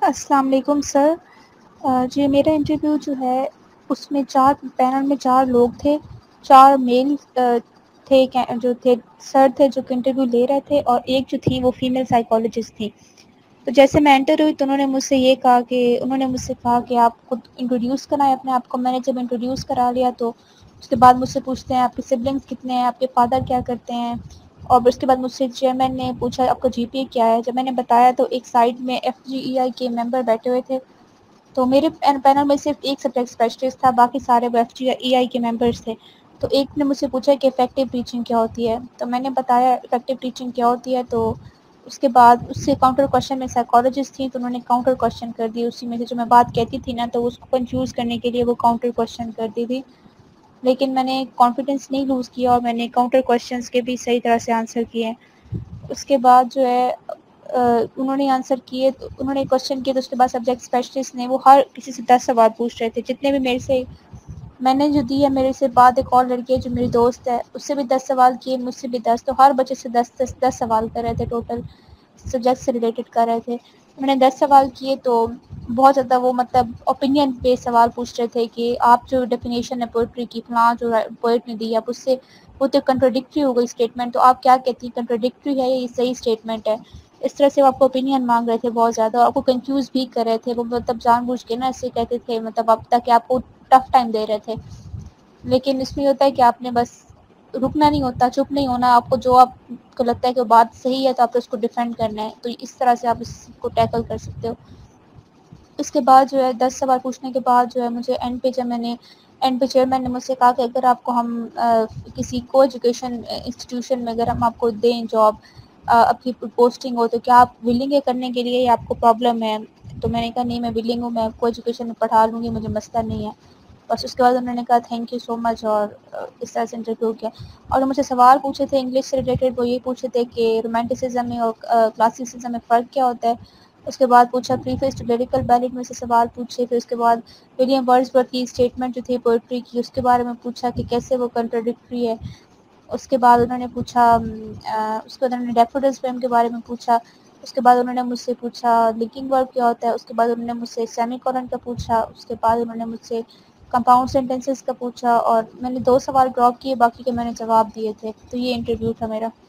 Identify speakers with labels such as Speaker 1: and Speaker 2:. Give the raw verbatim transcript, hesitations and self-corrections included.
Speaker 1: السلام علیکم سر۔ آ، جی میرا انٹرویو جو ہے اس میں چار پینل میں چار لوگ تھے، چار میل آ، تھے کہ- جو تھے سر تھے جو کہ انٹرویو لے رہے تھے، اور ایک جو تھی وہ فیمیل سائیکالوجسٹ تھی۔ تو جیسے میں انٹر ہوئی تو انہوں نے مجھ سے یہ کہا کہ انہوں نے مجھ سے کہا کہ آپ خود انٹروڈیوس کرائیں اپنے آپ کو۔ میں نے جب انٹروڈیوس کرا لیا تو اس کے بعد مجھ سے پوچھتے ہیں آپ کے سبلنگس کتنے ہیں، آپ کے فادر کیا کرتے ہیں، اور اس کے بعد مجھ سے چیئرمین نے پوچھا آپ کا جی پی اے کیا ہے۔ جب میں نے بتایا تو ایک سائڈ میں ایف جی ای آئی کے ممبر بیٹھے ہوئے تھے، تو میرے پینل میں صرف ایک سبجیکٹ اسپیشلسٹ تھا، باقی سارے وہ ایف جی ای آئی کے ممبرس تھے۔ تو ایک نے مجھ سے پوچھا کہ افیکٹو ٹیچنگ کیا ہوتی ہے، تو میں نے بتایا افیکٹو ٹیچنگ کیا ہوتی ہے۔ تو اس کے بعد اس سے کاؤنٹر کوشچن میں سائیکالوجسٹ تھیں تو انہوں نے کاؤنٹر کوشچن کر دی، اسی میں سے جو میں بات کہتی تھی نا تو اس کو کنفیوز کرنے کے لیے وہ کاؤنٹر کوشچن کر دی تھی، لیکن میں نے کانفیڈنس نہیں لوز کیا اور میں نے کاؤنٹر کوشچنس کے بھی صحیح طرح سے آنسر کیے۔ اس کے بعد جو ہے آ، انہوں نے آنسر کیے، تو انہوں نے کوشچن کیے تو اس کے بعد سبجیکٹ اسپیشلسٹ نے وہ ہر کسی سے دس سوال پوچھ رہے تھے، جتنے بھی میرے سے میں نے جو دی ہے، میرے سے بعد ایک اور لڑکی ہے جو میری دوست ہے، اس سے بھی دس سوال کیے، مجھ سے بھی دس، تو ہر بچے سے دس دس دس سوال کر رہے تھے، ٹوٹل سبجیکٹ سے ریلیٹڈ کر رہے تھے۔ انہوں نے دس سوال کیے تو بہت زیادہ وہ مطلب اوپینین پہ سوال پوچھ رہے تھے کہ آپ جو ڈیفینیشن ہے پوئٹری کی فلاں جو پوئٹ نے دی، آپ اس سے وہ تو کنٹراڈکٹری ہو گئی اسٹیٹمنٹ، تو آپ کیا کہتی ہیں کنٹراڈکٹری ہے یا یہ صحیح اسٹیٹمنٹ ہے؟ اس طرح سے وہ آپ کو اوپینین مانگ رہے تھے بہت زیادہ، اور آپ کو کنفیوز بھی کر رہے تھے، وہ مطلب جان بوجھ کے نا ایسے کہتے تھے، مطلب اب تک کہ آپ کو ٹف ٹائم دے رہے تھے۔ لیکن اس میں یہ ہوتا ہے کہ آپ نے بس رکنا نہیں ہوتا، چپ نہیں ہونا، آپ کو جو آپ کو لگتا ہے کہ وہ بات صحیح ہے تو آپ کو اس کو ڈیفینڈ کرنا ہے، تو اس طرح سے آپ اس کو ٹیکل کر سکتے ہو۔ اس کے بعد جو ہے دس سوال پوچھنے کے بعد جو ہے مجھے اینڈ پہ جب میں نے اینڈ پہ چیئرمین نے مجھ سے کہا کہ اگر آپ کو ہم آ، کسی کو ایجوکیشن انسٹیٹیوشن میں اگر ہم آپ کو دیں جاب، آپ کی پوسٹنگ ہو، تو کیا آپ ولنگ ہے کرنے کے لیے یا آپ کو پرابلم ہے؟ تو میں نے کہا نہیں میں ولنگ ہوں، میں کو ایجوکیشن میں پڑھا لوں گی، مجھے مسئلہ نہیں ہے۔ بس اس کے بعد انہوں نے کہا تھینک یو سو مچ، اور اس طرح سے انٹرویو کیا۔ اور جو مجھے سوال پوچھے تھے انگلش سے ریلیٹڈ، وہ یہ پوچھے تھے کہ رومانٹسزم میں اور کلاسیسزم میں فرق کیا ہوتا ہے۔ اس کے بعد پوچھا پریفیس ٹو لیریکل بیلٹ میں سے سوال پوچھے، پھر اس کے بعد ولیم ورڈزورتھ کی اسٹیٹمنٹ جو تھی پوئٹری کی، اس کے بارے میں پوچھا کہ کیسے وہ کنٹراڈکٹری ہے۔ اس کے بعد انہوں نے پوچھا آ، اس کے بعد انہوں نے ڈیفوڈلز پویم کے بارے میں پوچھا۔ اس کے بعد انہوں نے مجھ سے پوچھا لنکنگ ورب کیا ہوتا ہے۔ اس کے بعد انہوں نے مجھ سے سیمی کولن کا پوچھا۔ اس کے بعد انہوں نے مجھ سے کمپاؤنڈ سینٹینسز کا پوچھا، اور میں نے دو سوال ڈراپ کیے، باقی کے میں نے جواب دیے تھے۔ تو یہ انٹرویو تھا میرا۔